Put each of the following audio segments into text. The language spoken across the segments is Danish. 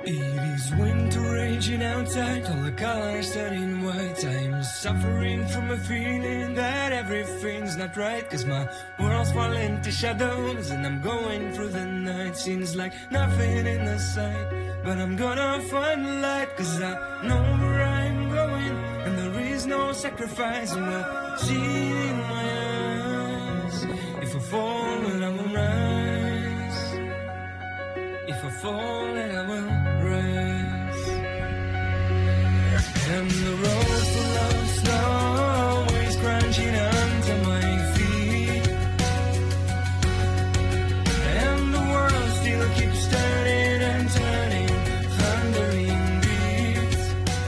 It is winter raging outside, all the colors turning white. I am suffering from a feeling that everything's not right, 'cause my world's falling to shadows and I'm going through the night. Seems like nothing in the sight, but I'm gonna find the light, 'cause I know where I'm going and there is no sacrifice. And we'll see in my eyes. If I fall, then I will rise. If I fall, then I will rise. And the road full of snow is crunching under my feet, and the world still keeps turning and turning, thundering beats.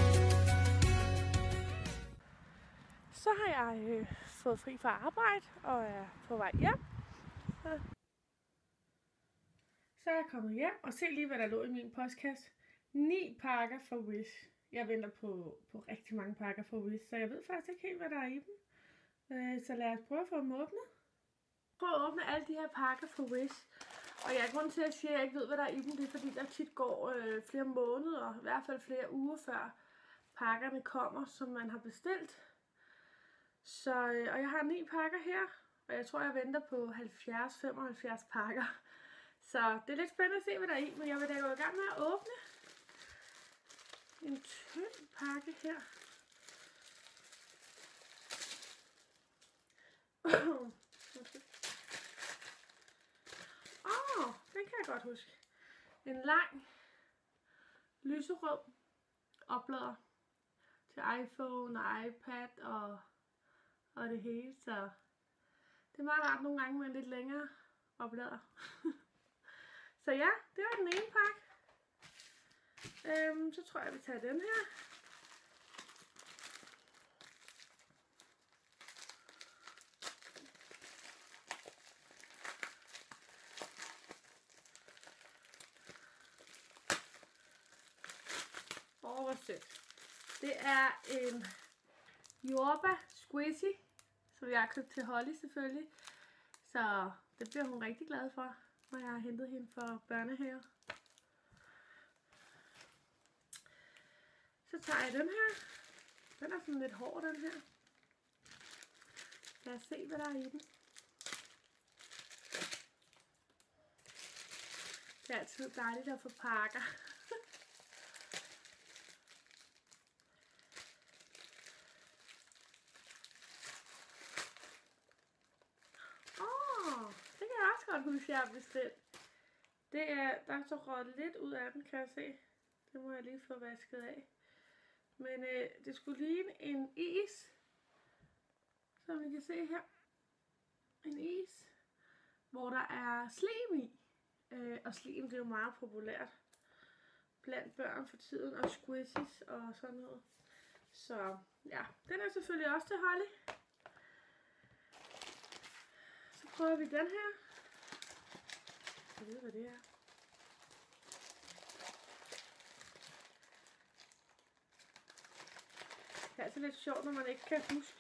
Så har jeg fået fri fra arbejde og er på vej hjem. Så er jeg kommet hjem og se lige, hvad der lå i min postkasse. 9 pakker fra Wish. Jeg venter på rigtig mange pakker fra Wish, så jeg ved faktisk ikke helt, hvad der er i dem. Så lad os prøve at få dem åbnet. Prøv at åbne alle de her pakker fra Wish. Og jeg grund til, at jeg siger, at jeg ikke ved, hvad der er i dem, det er fordi, der tit går flere måneder, i hvert fald flere uger før pakkerne kommer, som man har bestilt. Så, og jeg har 9 pakker her, og jeg tror, jeg venter på 70-75 pakker. Så det er lidt spændende at se, hvad der er i, men jeg vil da gå i gang med at åbne en tynd pakke her. Den kan jeg godt huske. En lang lyserød oplader til iPhone og iPad og det hele, så det er meget rart nogle gange med en lidt længere oplader. Så ja, det var den ene pakke. Så tror jeg, vi tager den her. Hvor sødt. Det er en jordbær squishy, som jeg har købt til Holly selvfølgelig. Så det bliver hun rigtig glad for, når jeg har hentet hende for børnehave. Så tager jeg den her. Den er sådan lidt hård, den her. Lad os se, hvad der er i den. Det er altid dejligt at få pakker. Det kan jeg også godt huske, jeg har bestilt. Det er, der er så røget lidt ud af den, kan jeg se. Det må jeg lige få vasket af. Men det skulle ligne en is, som I kan se her. En is, hvor der er slim i. Og slim, det er jo meget populært blandt børn for tiden, og squishies og sådan noget. Så ja, den er selvfølgelig også til Holly. Så prøver vi den her. Jeg ved, hvad det er. Det er altid lidt sjovt, når man ikke kan huske.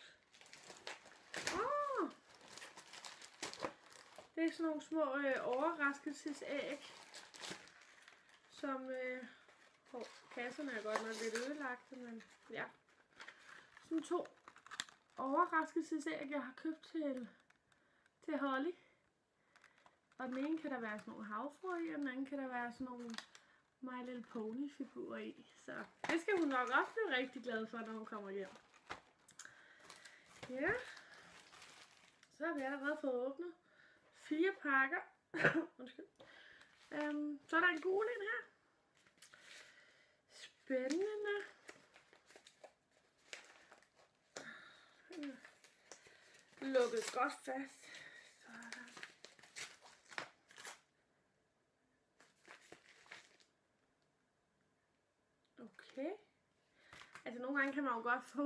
Det er sådan nogle små overraskelsesæg, som kasserne er godt nok lidt ødelagte, men ja. Sådan 2 overraskelsesæg, jeg har købt til Holly. Og den ene kan der være sådan nogle havfruer i, og den anden kan der være sådan nogle My Little Pony figurer i. Så det skal hun nok også blive rigtig glad for, når hun kommer hjem. Ja. Så har vi allerede fået åbnet 4 pakker. Undskyld. Så er der en gul en her. Spændende. Lukket godt fast. Sådan. Okay. Altså nogle gange kan man jo godt få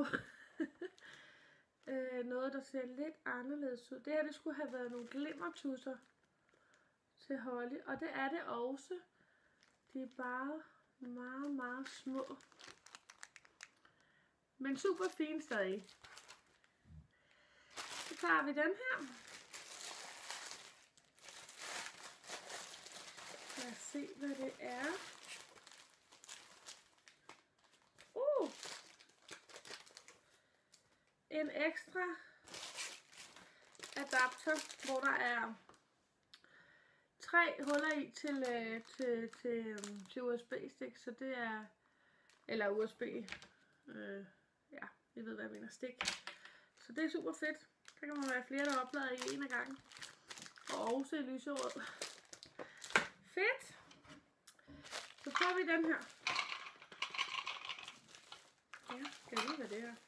noget, der ser lidt anderledes ud. Det her, det skulle have været nogle glimmertusser til Holly, og det er det også. De er bare meget, meget små. Men super fine stadig. Så tager vi den her. Lad os se, hvad det er. en ekstra adapter, hvor der er 3 huller i til USB-stik, så det er, eller USB, ja, jeg ved hvad jeg mener, stik. Så det er super fedt. Så kan man være flere, der oplader i en af gangen. Og også i lyserød. Fedt! Så får vi den her. Ja, skal jeg vide, hvad det er?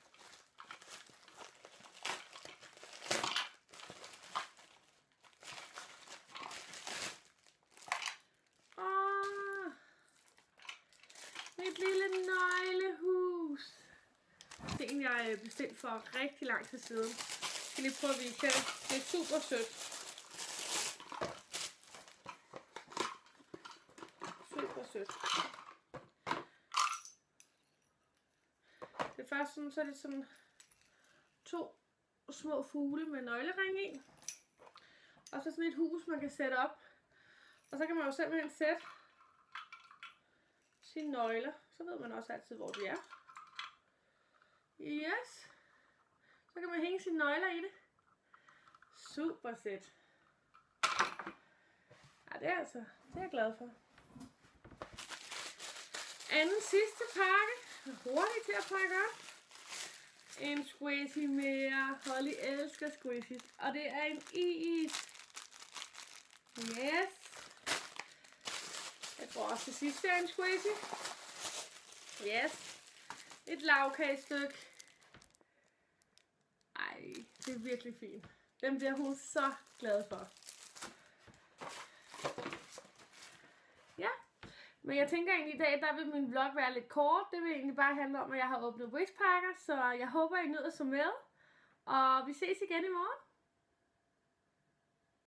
Mit lille nøglehus. Det er en, jeg bestilt for rigtig lang tid siden. Jeg skal lige prøve at vise det. Det er super sødt. Super sødt. Det er først sådan, så er det sådan 2 små fugle med nøglering i. Og så sådan et hus, man kan sætte op. Og så kan man jo simpelthen sætte sine nøgler. Så ved man også altid, hvor de er. Yes. Så kan man hænge sine nøgler i det. Super fedt. Ja, det er jeg glad for. Anden sidste pakke. Hurtigt til at pakke op. En squishy mere. Holly elsker squishies. Og det er en is. Yes. Jeg tror også, det sidste er en squishy. Yes. Et lavkagestykke. Ej, det er virkelig fint. Den bliver hun så glad for. Ja. Men jeg tænker egentlig i dag, der vil min vlog være lidt kort. Det vil egentlig bare handle om, at jeg har åbnet Wish-pakker. Så jeg håber, I nød at så med. Og vi ses igen i morgen.